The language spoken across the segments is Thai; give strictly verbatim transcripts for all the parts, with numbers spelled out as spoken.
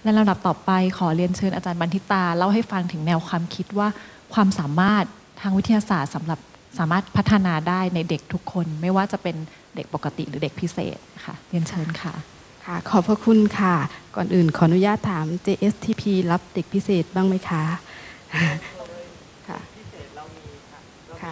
ในลำดับต่อไปขอเรียนเชิญอาจารย์บันทิตาเล่าให้ฟังถึงแนวความคิดว่าความสามารถทางวิทยาศาสตร์สำหรับสามารถพัฒนาได้ในเด็กทุกคนไม่ว่าจะเป็นเด็กปกติหรือเด็กพิเศษค่ะเรียนเชิญค่ะค่ะขอบพระคุณค่ะก่อนอื่นขออนุญาตถาม เจ เอส ที พี รับเด็กพิเศษบ้างไหมคะค่ะค่ะ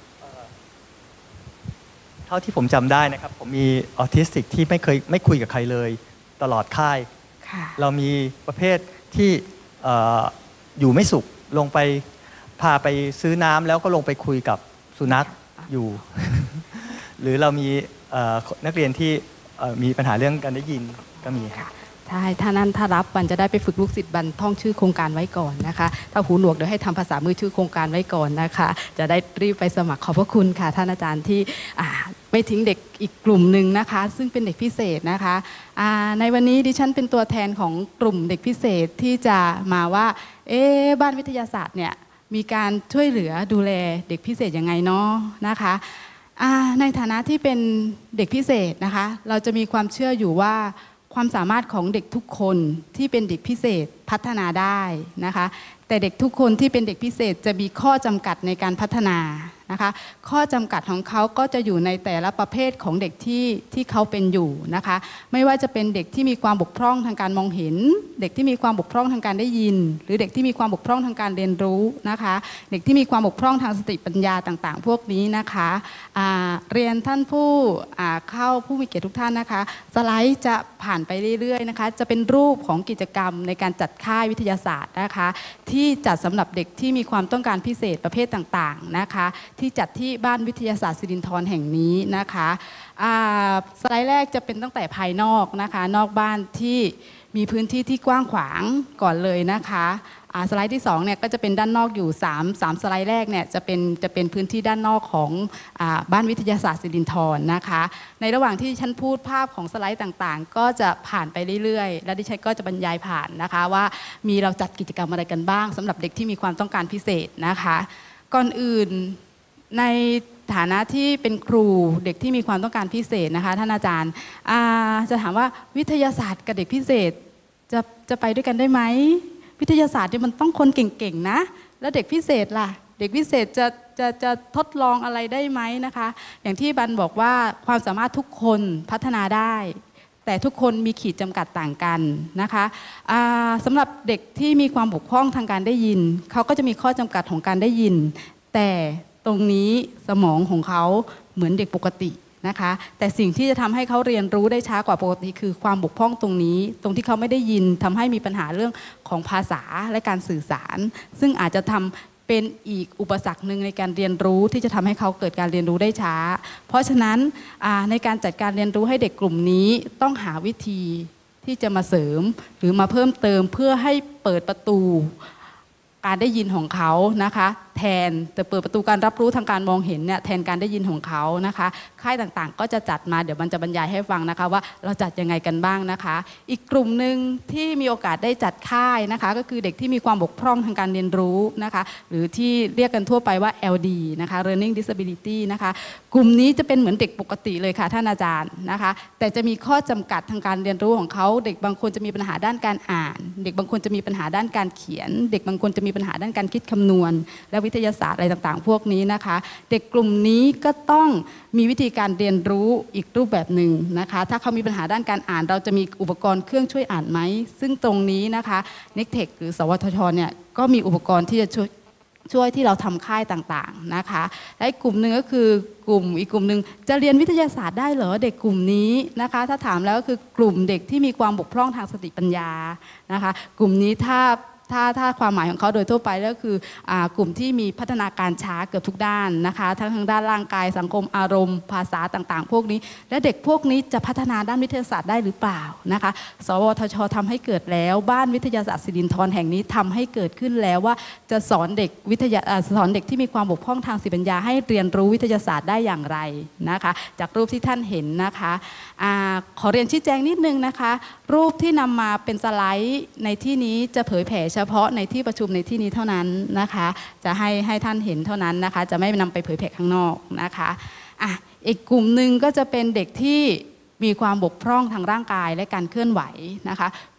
เท่าที่ผมจำได้นะครับผมมีออทิสติกที่ไม่เคยไม่คุยกับใครเลยตลอดค่ายเรามีประเภทที่อยู่ไม่สุขลงไปพาไปซื้อน้ำแล้วก็ลงไปคุยกับสุนัขอยู่ หรือเรามีนักเรียนที่มีปัญหาเรื่องการได้ยินก็มีค่ะใช่ถ้านั้นถ้ารับบันจะได้ไปฝึกลูกศิษย์บันท่องชื่อโครงการไว้ก่อนนะคะถ้าหูหนวกเดี๋ยวให้ทำภาษามือชื่อโครงการไว้ก่อนนะคะจะได้รีบไปสมัครขอบพระคุณค่ะท่านอาจารย์ที่ไม่ทิ้งเด็กอีกกลุ่มหนึ่งนะคะซึ่งเป็นเด็กพิเศษนะคะในวันนี้ดิฉันเป็นตัวแทนของกลุ่มเด็กพิเศษที่จะมาว่าเอ๊ะบ้านวิทยาศาสตร์เนี่ยมีการช่วยเหลือดูแลเด็กพิเศษยังไงเนาะนะคะในฐานะที่เป็นเด็กพิเศษนะคะเราจะมีความเชื่ออยู่ว่าความสามารถของเด็กทุกคนที่เป็นเด็กพิเศษพัฒนาได้นะคะแต่เด็กทุกคนที่เป็นเด็กพิเศษจะมีข้อจำกัดในการพัฒนานะคะข้อจำกัดของเขาก็จะอยู่ในแต่ละประเภทของเด็กที่ที่เขาเป็นอยู่นะคะไม่ว่าจะเป็นเด็กที่มีความบกพร่องทางการมองเห็นเด็กที่มีความบกพร่องทางการได้ยินหรือเด็กที่มีความบกพร่องทางการเรียนรู้นะคะเด็กที่มีความบกพร่องทางสติปัญญาต่างๆพวกนี้นะคะเรียนท่านผู้เข้าผู้มีเกียรติทุกท่านนะคะสไลด์จะผ่านไปเรื่อยๆนะคะจะเป็นรูปของกิจกรรมในการจัดค่ายวิทยาศาสตร์นะคะที่จัดสำหรับเด็กที่มีความต้องการพิเศษประเภทต่างๆนะคะที่จัดที่บ้านวิทยาศาสตร์สิรินธรแห่งนี้นะคะสไลด์แรกจะเป็นตั้งแต่ภายนอกนะคะนอกบ้านที่มีพื้นที่ที่กว้างขวางก่อนเลยนะคะสไลด์ที่สองเนี่ยก็จะเป็นด้านนอกอยู่3 3สไลด์แรกเนี่ยจะเป็นจะเป็นพื้นที่ด้านนอกของบ้านวิทยาศาสตร์สิรินธรนะคะในระหว่างที่ฉันพูดภาพของสไลด์ต่างๆก็จะผ่านไปเรื่อยๆและดิฉันก็จะบรรยายผ่านนะคะว่ามีเราจัดกิจกรรมอะไรกันบ้างสำหรับเด็กที่มีความต้องการพิเศษนะคะก่อนอื่นในฐานะที่เป็นครูเด็กที่มีความต้องการพิเศษนะคะท่านอาจารย์จะถามว่าวิทยาศาสตร์กับเด็กพิเศษจะจะไปด้วยกันได้ไหมวิทยาศาสตร์เนี่ยมันต้องคนเก่งๆนะแล้วเด็กพิเศษล่ะเด็กพิเศษจะจะจะทดลองอะไรได้ไหมนะคะอย่างที่บันบอกว่าความสามารถทุกคนพัฒนาได้แต่ทุกคนมีขีดจำกัดต่างกันนะคะสำหรับเด็กที่มีความบกพร่องทางการได้ยินเขาก็จะมีข้อจำกัดของการได้ยินแต่ตรงนี้สมองของเขาเหมือนเด็กปกตินะคะแต่สิ่งที่จะทำให้เขาเรียนรู้ได้ช้ากว่าปกติคือความบกพร่องตรงนี้ตรงที่เขาไม่ได้ยินทำให้มีปัญหาเรื่องของภาษาและการสื่อสารซึ่งอาจจะทำเป็นอีกอุปสรรคหนึ่งในการเรียนรู้ที่จะทำให้เขาเกิดการเรียนรู้ได้ช้าเพราะฉะนั้นในการจัดการเรียนรู้ให้เด็กกลุ่มนี้ต้องหาวิธีที่จะมาเสริมหรือมาเพิ่มเติมเพื่อให้เปิดประตูการได้ยินของเขานะคะแทนแต่เปิดประตูการรับรู้ทางการมองเห็นเนี่ยแทนการได้ยินของเขานะคะค่ายต่างๆก็จะจัดมาเดี๋ยวมันจะบรรยายให้ฟังนะคะว่าเราจัดยังไงกันบ้างนะคะอีกกลุ่มหนึ่งที่มีโอกาสได้จัดค่ายนะคะก็คือเด็กที่มีความบกพร่องทางการเรียนรู้นะคะหรือที่เรียกกันทั่วไปว่า แอล ดี นะคะ Learning Disability นะคะกลุ่มนี้จะเป็นเหมือนเด็กปกติเลยค่ะท่านอาจารย์นะคะแต่จะมีข้อจำกัดทางการเรียนรู้ของเขาเด็กบางคนจะมีปัญหาด้านการอ่านเด็กบางคนจะมีปัญหาด้านการเขียนเด็กบางคนจะมีปัญหาด้านการคิดคำนวณและวิทยาศาสตร์อะไรต่างๆพวกนี้นะคะเด็กกลุ่มนี้ก็ต้องมีวิธีการเรียนรู้อีกรูปแบบหนึ่งนะคะถ้าเขามีปัญหาด้านการอ่านเราจะมีอุปกรณ์เครื่องช่วยอ่านไหมซึ่งตรงนี้นะคะ เน็กเทค หรือสวทช.เนี่ยก็มีอุปกรณ์ที่จะช่วยช่วยที่เราทำค่ายต่างๆนะคะและอีกกลุ่มหนึ่งก็คือกลุ่มอีกกลุ่มหนึ่งจะเรียนวิทยาศาสตร์ได้เหรอเด็กกลุ่มนี้นะคะถ้าถามแล้วก็คือกลุ่มเด็กที่มีความบกพร่องทางสติปัญญานะคะกลุ่มนี้ถ้าถ้าถ้าความหมายของเขาโดยทั่วไปก็คือกลุ่มที่มีพัฒนาการช้าเกือบทุกด้านนะคะทั้งทางด้านร่างกายสังคมอารมณ์ภาษาต่างๆพวกนี้และเด็กพวกนี้จะพัฒนาด้านวิทยาศาสตร์ได้หรือเปล่านะคะสวทช.ทำให้เกิดแล้วบ้านวิทยาศาสตร์สิรินธรแห่งนี้ทำให้เกิดขึ้นแล้วว่าจะสอนเด็กวิทยาสอนเด็กที่มีความบกพร่องทางสติปัญญาให้เรียนรู้วิทยาศาสตร์ได้อย่างไรนะคะจากรูปที่ท่านเห็นนะคะอ่าขอเรียนชี้แจงนิดนึงนะคะรูปที่นำมาเป็นสไลด์ในที่นี้จะเผยแผ่เฉพาะในที่ประชุมในที่นี้เท่านั้นนะคะจะให้ให้ท่านเห็นเท่านั้นนะคะจะไม่นำไปเผยแผ่ข้างนอกนะคะอ่ะอีกกลุ่มหนึ่งก็จะเป็นเด็กที่มีความบกพร่องทางร่างกายและการเคลื่อนไหวนะคะ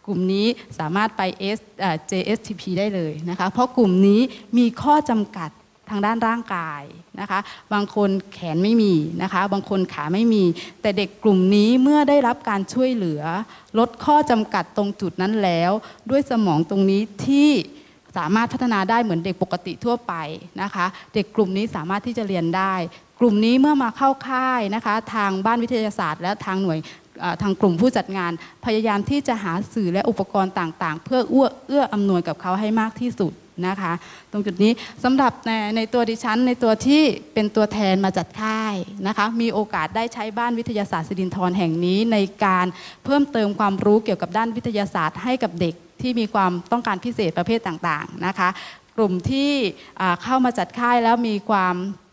กลุ่มนี้สามารถไป เจ เอส ที พี ได้เลยนะคะเพราะกลุ่มนี้มีข้อจำกัดทางด้านร่างกายนะคะบางคนแขนไม่มีนะคะบางคนขาไม่มีแต่เด็กกลุ่มนี้เมื่อได้รับการช่วยเหลือลดข้อจำกัดตรงจุดนั้นแล้วด้วยสมองตรงนี้ที่สามารถพัฒนาได้เหมือนเด็กปกติทั่วไปนะคะเด็กกลุ่มนี้สามารถที่จะเรียนได้กลุ่มนี้เมื่อมาเข้าค่ายนะคะทางบ้านวิทยาศาสตร์และทางหน่วยทางกลุ่มผู้จัดงานพยายามที่จะหาสื่อและอุปกรณ์ต่างๆเพื่อเอื้อเอื้ออำนวยกับเขาให้มากที่สุดนะคะตรงจุดนี้สำหรับในในตัวดิฉันในตัวที่เป็นตัวแทนมาจัดค่ายนะคะมีโอกาสได้ใช้บ้านวิทยาศาสตร์สิรินธรแห่งนี้ในการเพิ่มเติมความรู้เกี่ยวกับด้านวิทยาศาสตร์ให้กับเด็กที่มีความต้องการพิเศษประเภทต่างๆนะคะกลุ่มที่เข้ามาจัดค่ายแล้วมีความ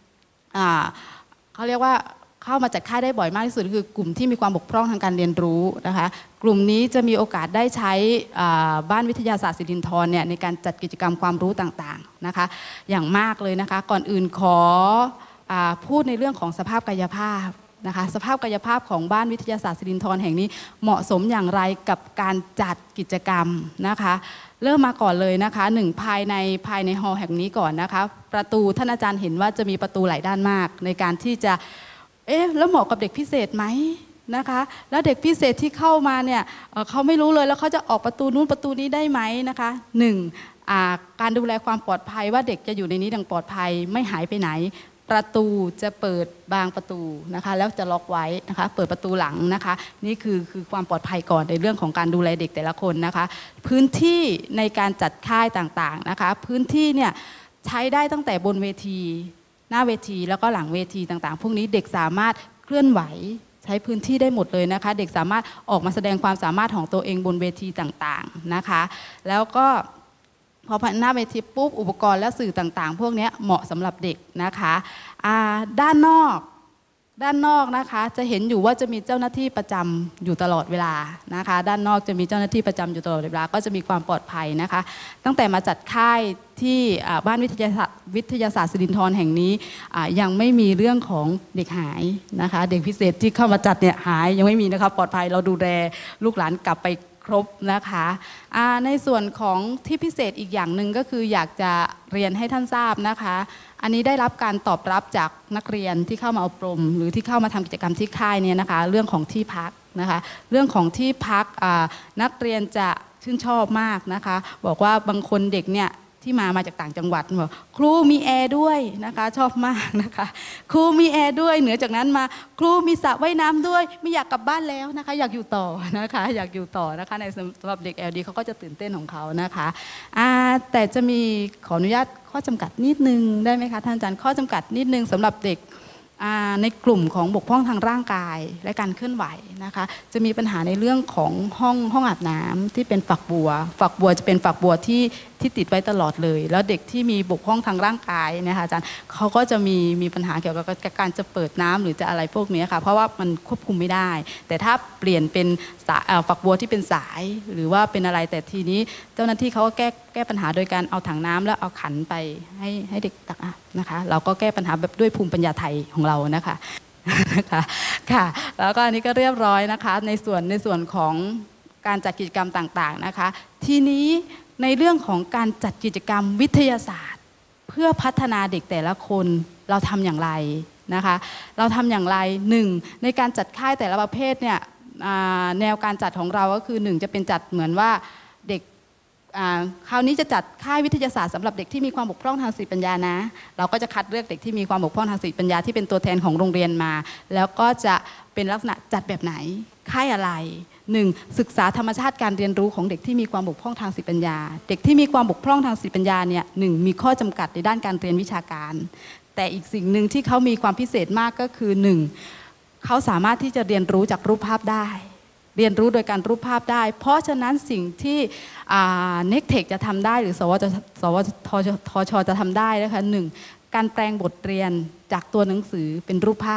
เขาเรียกว่าเข้ามาจัดค่ายได้บ่อยมากที่สุดคือกลุ่มที่มีความบกพร่องทางการเรียนรู้นะคะกลุ่มนี้จะมีโอกาสได้ใช้บ้านวิทยาศาสตร์สิรินธรเนี่ยในการจัดกิจกรรมความรู้ต่างๆนะคะอย่างมากเลยนะคะก่อนอื่นขอพูดในเรื่องของสภาพกายภาพนะคะสภาพกายภาพของบ้านวิทยาศาสตร์สิรินธรแห่งนี้เหมาะสมอย่างไรกับการจัดกิจกรรมนะคะเริ่มมาก่อนเลยนะคะหนึ่งภายในภายในฮอลล์แห่งนี้ก่อนนะคะประตูท่านอาจารย์เห็นว่าจะมีประตูหลายด้านมากในการที่จะเอ๊ะแล้วเหมาะกับเด็กพิเศษไหมนะคะแล้วเด็กพิเศษที่เข้ามาเนี่ยเขาไม่รู้เลยแล้วเขาจะออกประตูนู้นประตูนี้ได้ไหมนะคะหนึ่งการดูแลความปลอดภัยว่าเด็กจะอยู่ในนี้อย่างปลอดภัยไม่หายไปไหนประตูจะเปิดบางประตูนะคะแล้วจะล็อกไว้นะคะเปิดประตูหลังนะคะนี่คือคือความปลอดภัยก่อนในเรื่องของการดูแลเด็กแต่ละคนนะคะพื้นที่ในการจัดค่ายต่างๆนะคะพื้นที่เนี่ยใช้ได้ตั้งแต่บนเวทีหน้าเวทีแล้วก็หลังเวทีต่างๆพวกนี้เด็กสามารถเคลื่อนไหวใช้พื้นที่ได้หมดเลยนะคะเด็กสามารถออกมาแสดงความสามารถของตัวเองบนเวทีต่างๆนะคะแล้วก็พอหน้าเวทีปุ๊บอุปกรณ์และสื่อต่างๆพวกนี้เหมาะสำหรับเด็กนะคะด้านนอกด้านนอกนะคะจะเห็นอยู่ว่าจะมีเจ้าหน้าที่ประจำอยู่ตลอดเวลานะคะด้านนอกจะมีเจ้าหน้าที่ประจำอยู่ตลอดเวลาก็จะมีความปลอดภัยนะคะตั้งแต่มาจัดค่ายที่บ้านวิทยาศาสตร์วิทยาศาสตร์สิรินธรแห่งนี้ยังไม่มีเรื่องของเด็กหายนะคะเด็กพิเศษที่เข้ามาจัดเนี่ยหายยังไม่มีนะคะปลอดภัยเราดูแลลูกหลานกลับไปครบนะคะในส่วนของที่พิเศษอีกอย่างหนึ่งก็คืออยากจะเรียนให้ท่านทราบนะคะอันนี้ได้รับการตอบรับจากนักเรียนที่เข้ามาอบรมหรือที่เข้ามาทำกิจกรรมที่ค่ายเนี่ยนะคะเรื่องของที่พักนะคะเรื่องของที่พักนักเรียนจะชื่นชอบมากนะคะบอกว่าบางคนเด็กเนี่ยที่มามาจากต่างจังหวัดบอกครูมีแอร์ด้วยนะคะชอบมากนะคะครูมีแอร์ด้วยเหนือจากนั้นมาครูมีสระว่ายน้ำด้วยไม่อยากกลับบ้านแล้วนะคะอยากอยู่ต่อนะคะอยากอยู่ต่อนะคะในสำหรับเด็ก แอล ดี เขาก็จะตื่นเต้นของเขานะคะแต่จะมีขออนุญาตข้อจำกัดนิดนึงได้ไหมคะท่านอาจารย์ข้อจำกัดนิดนึงสำหรับเด็กในกลุ่มของบกพร่องทางร่างกายและการเคลื่อนไหวนะคะจะมีปัญหาในเรื่องของห้องห้องอาบน้ำที่เป็นฝักบัวฝักบัวจะเป็นฝักบัวที่ที่ติดไว้ตลอดเลยแล้วเด็กที่มีบกพร่องทางร่างกายนะคะอาจารย์เขาก็จะมีมีปัญหาเกี่ยวกับการจะเปิดน้ำหรือจะอะไรพวกนี้ค่ะเพราะว่ามันควบคุมไม่ได้แต่ถ้าเปลี่ยนเป็นฝักบัวที่เป็นสายหรือว่าเป็นอะไรแต่ทีนี้เจ้าหน้าที่เขาก็แก้แก้ปัญหาโดยการเอาถังน้ำแล้วเอาขันไปให้ให้เด็กตักนะคะเราก็แก้ปัญหาแบบด้วยภูมิปัญญาไทยของเรานะคะนะคะค่ะแล้วก็อันนี้ก็เรียบร้อยนะคะในส่วนในส่วนของการจัดกิจกรรมต่างๆนะคะทีนี้ในเรื่องของการจัดกิจกรรมวิทยาศาสตร์เพื่อพัฒนาเด็กแต่ละคนเราทำอย่างไรนะคะเราทำอย่างไรหนึ่งในการจัดค่ายแต่ละประเภทเนี่ยแนวการจัดของเราก็คือหนึ่งจะเป็นจัดเหมือนว่าเด็กคราวนี้จะจัดค่ายวิทยาศาสตร์สำหรับเด็กที่มีความบกพร่องทางสติปัญญานะเราก็จะคัดเลือกเด็กที่มีความบกพร่องทางสติปัญญาที่เป็นตัวแทนของโรงเรียนมาแล้วก็จะเป็นลักษณะจัดแบบไหนค่ายอะไรหนึ่งศึกษาธรรมชาติการเรียนรู้ของเด็กที่มีความบกพร่องทางสติปัญญาเด็กที่มีความบกพร่องทางสติปัญญาเนี่ยหนึ่งมีข้อจำกัดในด้านการเรียนวิชาการแต่อีกสิ่งหนึ่งที่เขามีความพิเศษมากก็คือหนึ่งเขาสามารถที่จะเรียนรู้จากรูปภาพได้เรียนรู้โดยการรูปภาพได้เพราะฉะนั้นสิ่งที่เน็กเทคจะทำได้หรือสวทสวทชจะทำได้นะคะหนึ่งการแปลงบทเรียนจากตัวหนังสือเป็นรูปภาพ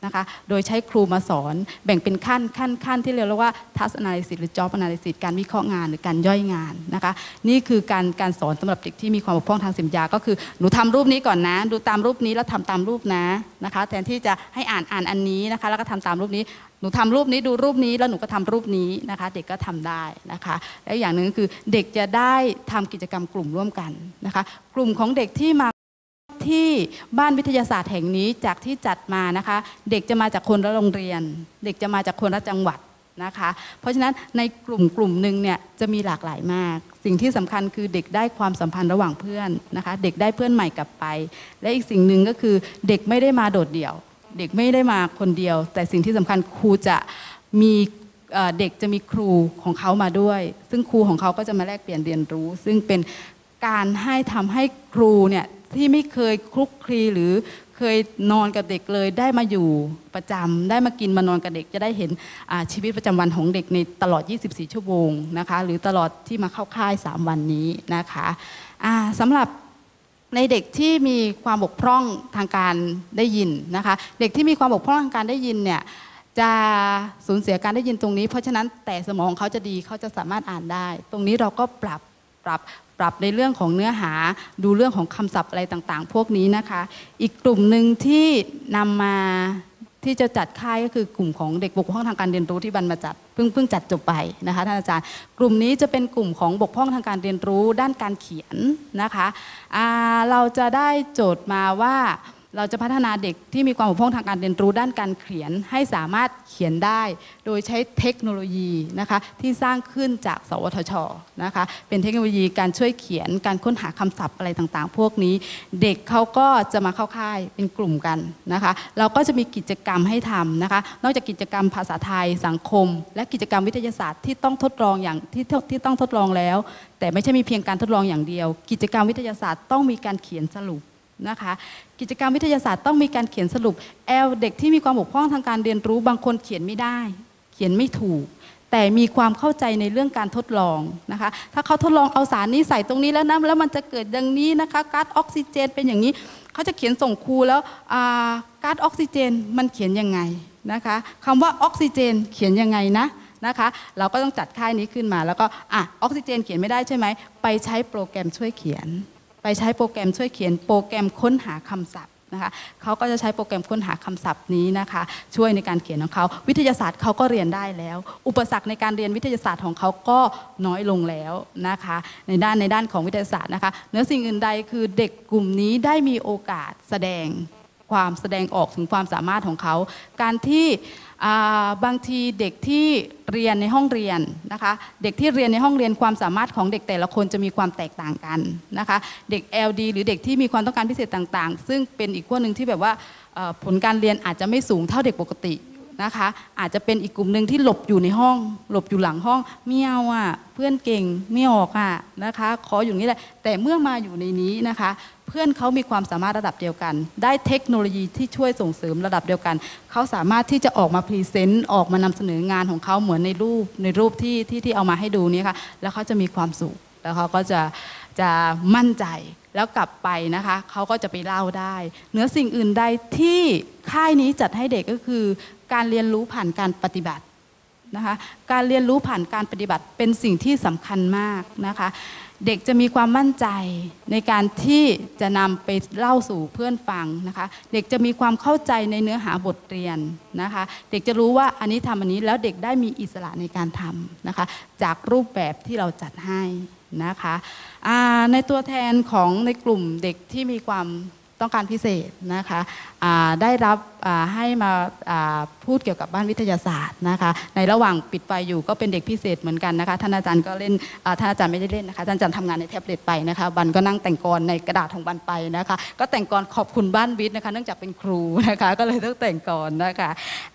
นะคะโดยใช้ครูมาสอนแบ่งเป็นขั้นขั้นขั้นที่เรียกว่า task analysis หรือ job analysis การวิเคราะห์งานหรือการย่อยงานนะคะนี่คือการการสอนสำหรับเด็กที่มีความบกพร่องทางสติปัญญาก็คือหนูทำรูปนี้ก่อนนะดูตามรูปนี้แล้วทำตามรูปนะนะคะแทนที่จะให้อ่านอ่านอันนี้นะคะแล้วก็ทำตามรูปนี้หนูทำรูปนี้ดูรูปนี้แล้วหนูก็ทำรูปนี้นะคะเด็กก็ทำได้นะคะและอย่างหนึ่งคือเด็กจะได้ทำกิจกรรมกลุ่มร่วมกันนะคะกลุ่มของเด็กที่มาที่บ้านวิทยาศาสตร์แห่งนี้จากที่จัดมานะคะเด็กจะมาจากคนละโรงเรียนเด็กจะมาจากคนละจังหวัดนะคะเพราะฉะนั้นในกลุ่มกลุ่มหนึ่งเนี่ยจะมีหลากหลายมากสิ่งที่สำคัญคือเด็กได้ความสัมพันธ์ระหว่างเพื่อนนะคะเด็กได้เพื่อนใหม่กลับไปและอีกสิ่งหนึ่งก็คือเด็กไม่ได้มาโดดเดี่ยวเด็กไม่ได้มาคนเดียวแต่สิ่งที่สำคัญครูจะมีเด็กจะมีครูของเขามาด้วยซึ่งครูของเขาก็จะมาแลกเปลี่ยนเรียนรู้ซึ่งเป็นการให้ทำให้ครูเนี่ยที่ไม่เคยคลุกคลีหรือเคยนอนกับเด็กเลยได้มาอยู่ประจำได้มากินมานอนกับเด็กจะได้เห็นชีวิตประจำวันของเด็กในตลอดยี่สิบสี่ชั่วโมงนะคะหรือตลอดที่มาเข้าค่ายสามวันนี้นะคะสำหรับในเด็กที่มีความบกพร่องทางการได้ยินนะคะเด็กที่มีความบกพร่องทางการได้ยินเนี่ยจะสูญเสียการได้ยินตรงนี้เพราะฉะนั้นแต่สมองเขาจะดีเขาจะสามารถอ่านได้ตรงนี้เราก็ปรับปรับปรับในเรื่องของเนื้อหาดูเรื่องของคำศัพท์อะไรต่างๆพวกนี้นะคะอีกกลุ่มหนึ่งที่นำมาที่จะจัดค่ายก็คือกลุ่มของเด็กบกพร่องทางการเรียนรู้ที่บันมาจัดเพิ่งเพิ่งจัดจบไปนะคะท่านอาจารย์กลุ่มนี้จะเป็นกลุ่มของบกพร่องทางการเรียนรู้ด้านการเขียนนะคะเราจะได้โจทย์มาว่าเราจะพัฒนาเด็กที่มีความบกพร่องทางการเรียนรู้ด้านการเขียนให้สามารถเขียนได้โดยใช้เทคโนโลยีนะคะที่สร้างขึ้นจากสวทช.นะคะเป็นเทคโนโลยีการช่วยเขียนการค้นหาคำศัพท์อะไรต่างๆพวกนี้เด็กเขาก็จะมาเข้าค่ายเป็นกลุ่มกันนะคะเราก็จะมีกิจกรรมให้ทำนะคะนอกจากกิจกรรมภาษาไทยสังคมและกิจกรรมวิทยาศาสตร์ที่ต้องทดลองอย่างที่ที่ต้องทดลองแล้วแต่ไม่ใช่มีเพียงการทดลองอย่างเดียวกิจกรรมวิทยาศาสตร์ต้องมีการเขียนสรุปนะคะกิจกรรมวิทยาศาสตร์ต้องมีการเขียนสรุปแอลเด็กที่มีความบกพร่องทางการเรียนรู้บางคนเขียนไม่ได้เขียนไม่ถูกแต่มีความเข้าใจในเรื่องการทดลองนะคะถ้าเขาทดลองเอาสารนี้ใส่ตรงนี้แล้วนะแล้วมันจะเกิดอย่างนี้นะคะก๊าซออกซิเจนเป็นอย่างนี้เขาจะเขียนส่งครูแล้วก๊าซออกซิเจนมันเขียนยังไงนะคะคำว่าออกซิเจนเขียนยังไงนะนะคะเราก็ต้องจัดค่ายนี้ขึ้นมาแล้วก็อ่ะออกซิเจนเขียนไม่ได้ใช่ไหมไปใช้โปรแกรมช่วยเขียนไปใช้โปรแกรมช่วยเขียนโปรแกรมค้นหาคำศัพท์นะคะเขาก็จะใช้โปรแกรมค้นหาคำศัพท์นี้นะคะช่วยในการเขียนของเขาวิทยาศาสตร์เขาก็เรียนได้แล้วอุปสรรคในการเรียนวิทยาศาสตร์ของเขาก็น้อยลงแล้วนะคะในด้านในด้านของวิทยาศาสตร์นะคะเหนือสิ่งอื่นใดคือเด็กกลุ่มนี้ได้มีโอกาสแสดงความแสดงออกถึงความสามารถของเขาการที่บางทีเด็กที่เรียนในห้องเรียนนะคะเด็กที่เรียนในห้องเรียนความสามารถของเด็กแต่ละคนจะมีความแตกต่างกันนะคะเด็ก แอล ดี หรือเด็กที่มีความต้องการพิเศษต่างๆซึ่งเป็นอีกขั้วหนึ่งที่แบบว่าผลการเรียนอาจจะไม่สูงเท่าเด็กปกตินะคะอาจจะเป็นอีกกลุ่มหนึ่งที่หลบอยู่ในห้องหลบอยู่หลังห้องไม่เอาอ่ะเพื่อนเก่งไม่ออกอ่ะนะคะขออยู่นี่แหละแต่เมื่อมาอยู่ในนี้นะคะเพื่อนเขามีความสามารถระดับเดียวกันได้เทคโนโลยีที่ช่วยส่งเสริมระดับเดียวกันเขาสามารถที่จะออกมาพรีเซนต์ออกมานำเสนองานของเขาเหมือนในรูปในรูปที่ที่ที่เอามาให้ดูนี่ค่ะแล้วเขาจะมีความสุขแล้วเขาก็จะจะมั่นใจแล้วกลับไปนะคะเขาก็จะไปเล่าได้เหนือสิ่งอื่นใดที่ค่ายนี้จัดให้เด็กก็คือการเรียนรู้ผ่านการปฏิบัตินะคะการเรียนรู้ผ่านการปฏิบัติเป็นสิ่งที่สำคัญมากนะคะเด็กจะมีความมั่นใจในการที่จะนำไปเล่าสู่เพื่อนฟังนะคะเด็กจะมีความเข้าใจในเนื้อหาบทเรียนนะคะเด็กจะรู้ว่าอันนี้ทำอันนี้แล้วเด็กได้มีอิสระในการทำนะคะจากรูปแบบที่เราจัดให้นะคะในตัวแทนของในกลุ่มเด็กที่มีความต้องการพิเศษนะคะได้รับให้มาพูดเกี่ยวกับบ้านวิทยาศาสตร์นะคะในระหว่างปิดไฟอยู่ก็เป็นเด็กพิเศษเหมือนกันนะคะท่านอาจารย์ก็เล่นท่านอาจารย์ไม่ได้เล่นนะคะท่านอาจารย์ทำงานในแท็บเล็ตไปนะคะบันก็นั่งแต่งกรในกระดาษของบันไปนะคะก็แต่งกรขอบคุณบ้านวิทย์นะคะเนื่องจากเป็นครูนะคะก็เลยต้องแต่งกรนะคะ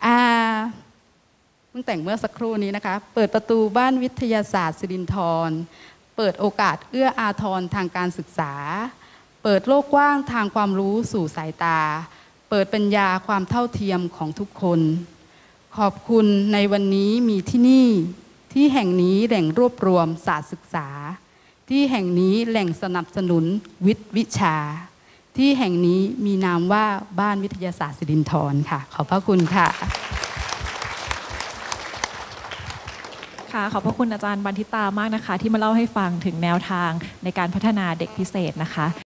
เพิ่งแต่งเมื่อสักครู่นี้นะคะเปิดประตูบ้านวิทยาศาสตร์สิรินธรเปิดโอกาสเอื้ออาทรทางการศึกษาเปิดโลกกว้างทางความรู้สู่สายตาเปิดปัญญาความเท่าเทียมของทุกคนขอบคุณในวันนี้มีที่นี่ที่แห่งนี้แหล่งรวบรวมศาสตร์ศึกษาที่แห่งนี้แหล่งสนับสนุนวิทย์วิชาที่แห่งนี้มีนามว่าบ้านวิทยาศาสตร์สิรินธรค่ะขอบพระคุณค่ะค่ะขอบพระคุณอาจารย์บันทิตามากนะคะที่มาเล่าให้ฟังถึงแนวทางในการพัฒนาเด็กพิเศษนะคะ